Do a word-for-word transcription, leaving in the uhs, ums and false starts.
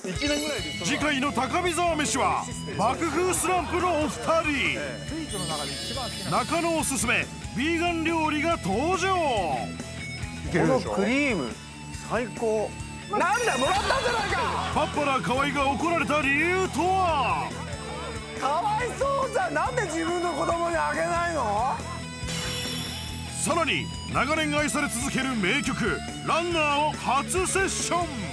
次回の高見沢飯は爆風スランプのお二人。中野おすすめビーガン料理が登場。このクリーム最高。なんだもらったんじゃないか。 パッパラ河合が怒られた理由とは。 かわいそうじゃん。なんで自分の子供にあげないの。 さらに長年愛され続ける名曲「ランナー」を初セッション。